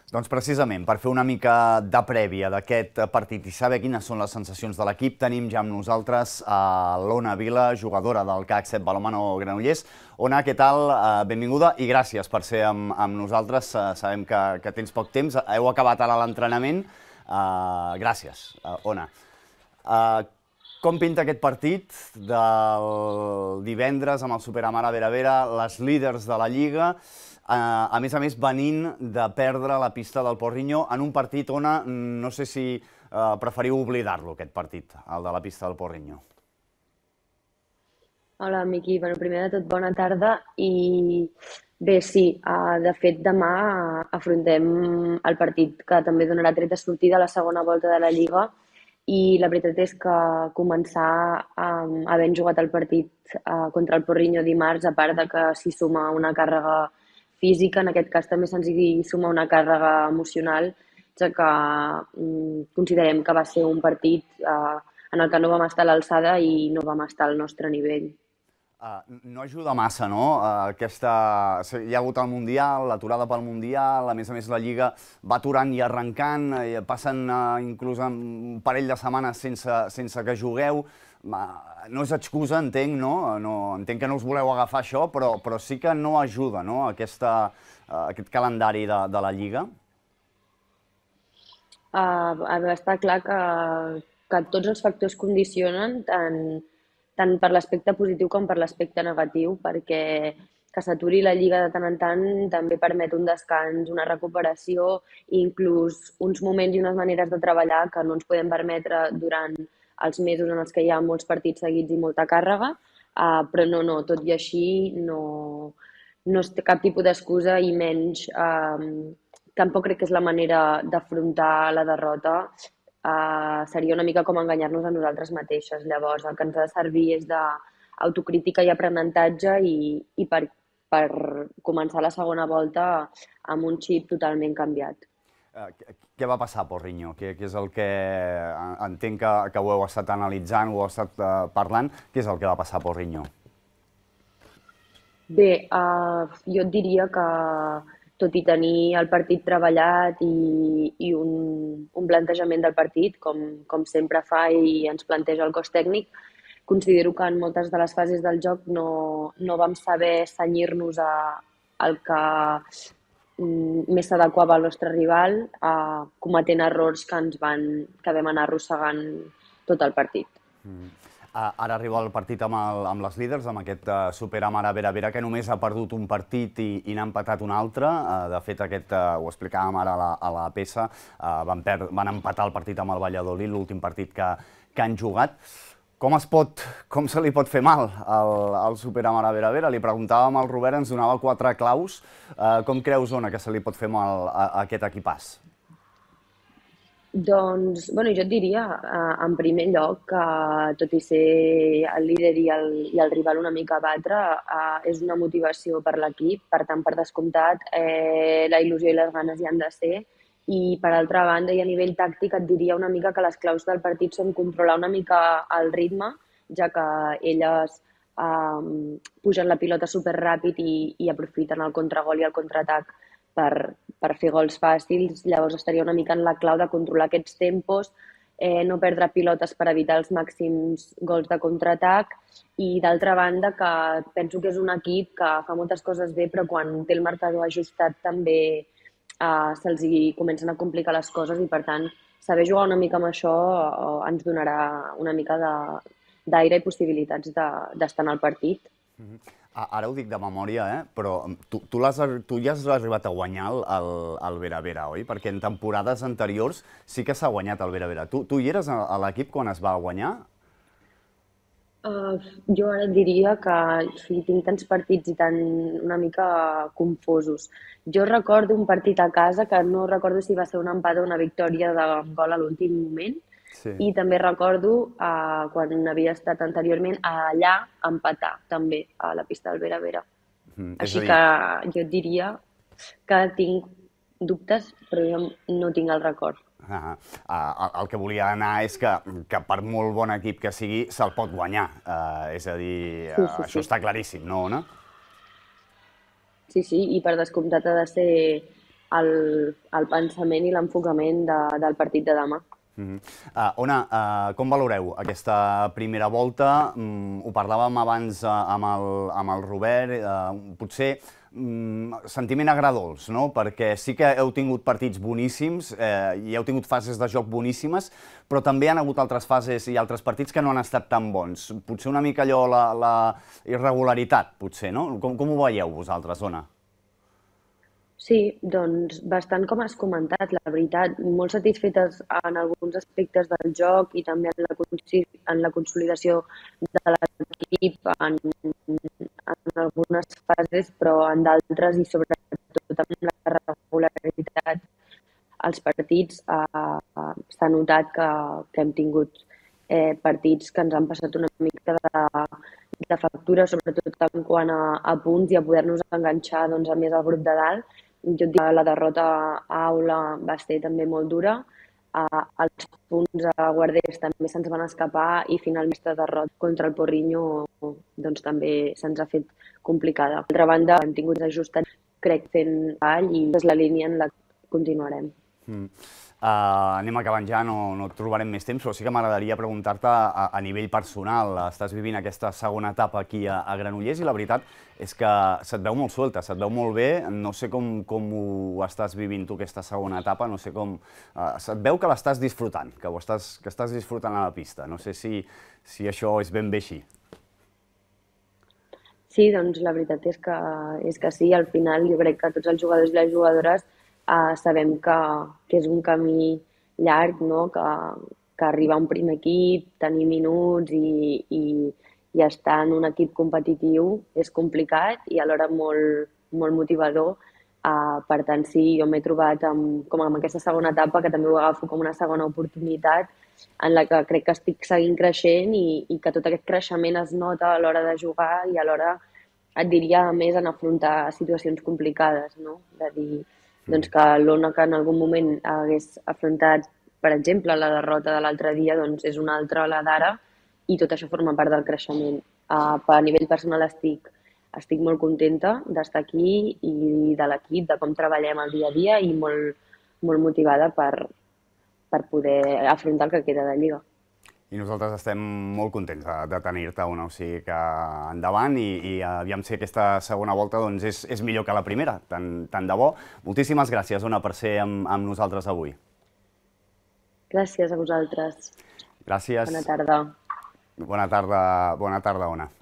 Doncs precisament, per fer una mica de prèvia d'aquest partit i saber quines són les sensacions de l'equip, tenim ja amb nosaltres l'Ona Vila, jugadora del CAC 7 Balonmano Granollers. Ona, què tal? Benvinguda i gràcies per ser amb nosaltres. Sabem que tens poc temps, heu acabat ara l'entrenament. Gràcies, Ona. Com pinta aquest partit del divendres amb el Superamara Vera Vera, les líders de la Lliga, a més, venint de perdre la pista del Porriño en un partit on no sé si preferiu oblidar-lo, aquest partit, el de la pista del Porriño. Hola, Miqui. Primer de tot, bona tarda. I bé, sí, de fet, demà afrontem el partit que també donarà tret de sortida a la segona volta de la Lliga. I la veritat és que començar havent jugat el partit contra el Porriño dimarts, a part de que s'hi suma una càrrega física, en aquest cas també se'ns hi suma una càrrega emocional, ja que considerem que va ser un partit en el que no vam estar a l'alçada i no vam estar al nostre nivell. No ajuda massa, no? Hi ha hagut el Mundial, l'aturada pel Mundial, a més la Lliga va aturant i arrencant, passen inclús un parell de setmanes sense que jugueu. No és excusa, entenc, no? Entenc que no us voleu agafar això, però sí que no ajuda, no?, aquest calendari de la Lliga. Està clar que tots els factors condicionen tant per l'aspecte positiu com per l'aspecte negatiu, perquè que s'aturi la Lliga de tant en tant també permet un descans, una recuperació i inclús uns moments i unes maneres de treballar que no ens podem permetre durant els mesos en els que hi ha molts partits seguits i molta càrrega, però no, tot i així no es té cap tipus d'excusa i menys tampoc crec que és la manera d'afrontar la derrota. Seria una mica com enganyar-nos a nosaltres mateixes. Llavors, el que ens ha de servir és d'autocrítica i aprenentatge i per començar la segona volta amb un xip totalment canviat. Què va passar a Porriño? Què és el que entenc que ho heu estat analitzant, ho heu estat parlant? Què és el que va passar a Porriño? Bé, jo et diria que tot i tenir el partit treballat i un plantejament del partit, com sempre fa i ens planteja el cos tècnic, considero que en moltes de les fases del joc no vam saber cenyir-nos al que més s'adequava al nostre rival, cometent errors que vam anar arrossegant tot el partit. Ara arriba el partit amb les líders, amb aquest Superamara Vera Vera, que només ha perdut un partit i n'ha empatat un altre. De fet, ho explicàvem ara a la peça, van empatar el partit amb el Valladolid, l'últim partit que han jugat. Com se li pot fer mal al Superamara Vera Vera? Li preguntàvem al Robert, ens donava 4 claus. Com creus, Ona, que se li pot fer mal a aquest equipàs? Doncs, jo et diria, en primer lloc, que tot i ser el líder i el rival una mica a batre, és una motivació per l'equip. Per tant, per descomptat, la il·lusió i les ganes hi han de ser. I, per altra banda, i a nivell tàctic, et diria una mica que les claus del partit són controlar una mica el ritme, ja que elles pugen la pilota superràpid i aprofiten el contragol i el contraatac per fer gols fàcils. Llavors estaria una mica en la clau de controlar aquests tempos, no perdre pilotes per evitar els màxims gols de contraatac i, d'altra banda, que penso que és un equip que fa moltes coses bé, però quan té el marcador ajustat també se'ls hi comencen a complicar les coses i, per tant, saber jugar una mica amb això ens donarà una mica d'aire i possibilitats d'estar en el partit. Ara ho dic de memòria, però tu ja has arribat a guanyar el Vera Vera, oi? Perquè en temporades anteriors sí que s'ha guanyat el Vera Vera. Tu hi eres a l'equip quan es va guanyar? Jo ara et diria que tinc tants partits i una mica confosos. Jo recordo un partit a casa que no recordo si va ser un empat o una victòria de gol a l'últim moment. Sí. I també recordo quan havia estat anteriorment allà empatar també a la pista del Vera Vera. Així que jo et diria que tinc dubtes, però jo no tinc el record. El que volia anar és que per molt bon equip que sigui se'l pot guanyar. És a dir, això està claríssim, no, Ona? Sí, i per descomptat ha de ser el pensament i l'enfocament del partit de demà. Ona, com valoreu aquesta primera volta? Ho parlàvem abans amb el Robert, potser sentiment agredolç, no? Perquè sí que heu tingut partits boníssims i heu tingut fases de joc boníssimes, però també han hagut altres fases i altres partits que no han estat tan bons. Potser una mica allò, la irregularitat, potser, no? Com ho veieu vosaltres, Ona? Sí, doncs bastant com has comentat, la veritat, molt satisfetes en alguns aspectes del joc i també en la consolidació de l'equip en algunes fases, però en d'altres i sobretot amb la regularitat als partits s'ha notat que hem tingut partits que ens han passat una mica de factura, sobretot en quant a punts i a poder-nos enganxar doncs, a més al grup de dalt. Jo et dic que la derrota a Aula va ser també molt dura, els punts a Guardés també se'ns van escapar i finalment aquesta derrota contra el Porriño doncs, també se'ns ha fet complicada. D'altra banda, hem tingut ajustat, crec, fent ball i és la línia en la que continuarem. Anem acabant ja, no trobarem més temps, però sí que m'agradaria preguntar-te a nivell personal. Estàs vivint aquesta segona etapa aquí a Granollers i la veritat és que se't veu molt suelta, se't veu molt bé. No sé com ho estàs vivint tu, aquesta segona etapa, no sé com... Se't veu que l'estàs disfrutant, que estàs disfrutant a la pista. No sé si això és ben bé així. Sí, doncs la veritat és que sí, al final jo crec que tots els jugadors i les jugadores sabem que és un camí llarg, no? Que arribar a un primer equip, tenir minuts i estar en un equip competitiu és complicat i alhora molt, molt motivador. Per tant, sí, jo m'he trobat com en aquesta segona etapa, que també ho agafo com una segona oportunitat, en la que crec que estic seguint creixent i que tot aquest creixement es nota a l'hora de jugar i alhora et diria més en afrontar situacions complicades, no? De dir, doncs que l'Ona que en algun moment hagués afrontat, per exemple, la derrota de l'altre dia, doncs és una altra la d'ara i tot això forma part del creixement. A nivell personal estic molt contenta d'estar aquí i de l'equip, de com treballem el dia a dia i molt, molt motivada per poder afrontar el que queda de Lliga. I nosaltres estem molt contents de tenir-te, Ona, o sigui que endavant i aviam si aquesta segona volta doncs, és millor que la primera, tant de bo. Moltíssimes gràcies, Ona, per ser amb nosaltres avui. Gràcies a vosaltres. Gràcies. Bona tarda. Bona tarda, Ona.